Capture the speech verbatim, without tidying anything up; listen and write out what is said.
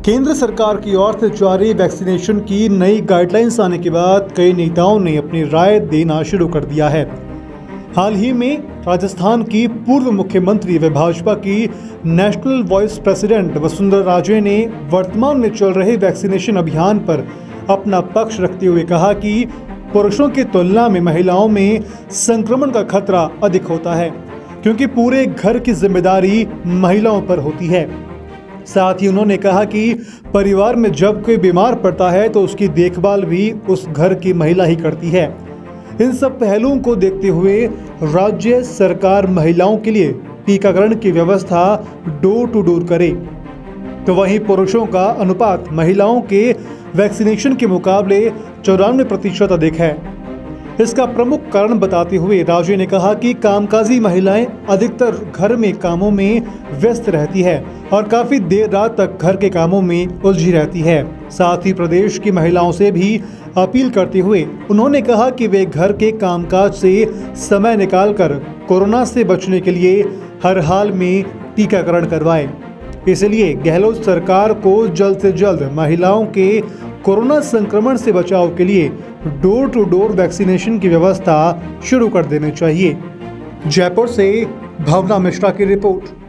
केंद्र सरकार की ओर से जारी वैक्सीनेशन की नई गाइडलाइंस आने के बाद कई नेताओं ने अपनी राय देना शुरू कर दिया है। हाल ही में राजस्थान की पूर्व मुख्यमंत्री व भाजपा की national vice president Vasundhara Raje ने वर्तमान में चल रहे वैक्सीनेशन अभियान पर अपना पक्ष रखते हुए कहा कि पुरुषों की तुलना में महिलाओं में संक्रमण का खतरा अधिक होता है, क्योंकि पूरे घर की जिम्मेदारी महिलाओं पर होती है। साथ ही उन्होंने कहा कि परिवार में जब कोई बीमार पड़ता है तो उसकी देखभाल भी उस घर की महिला ही करती है। इन सब पहलुओं को देखते हुए राज्य सरकार महिलाओं के लिए टीकाकरण की व्यवस्था डोर टू डोर करे, तो वहीं पुरुषों का अनुपात महिलाओं के वैक्सीनेशन के मुकाबले चौरानवे प्रतिशत अधिक है। इसका प्रमुख कारण बताते हुए राजे ने कहा कि कामकाजी महिलाएं अधिकतर घर में कामों में व्यस्त रहती है और काफी देर रात तक घर के कामों में उलझी रहती है। साथ ही प्रदेश की महिलाओं से भी अपील करते हुए उन्होंने कहा कि वे घर के कामकाज से समय निकालकर कोरोना से बचने के लिए हर हाल में टीकाकरण करवाएं। इसलिए गहलोत सरकार को जल्द से जल्द महिलाओं के कोरोना संक्रमण से बचाव के लिए डोर टू डोर वैक्सीनेशन की व्यवस्था शुरू कर देनी चाहिए। जयपुर से भावना मिश्रा की रिपोर्ट।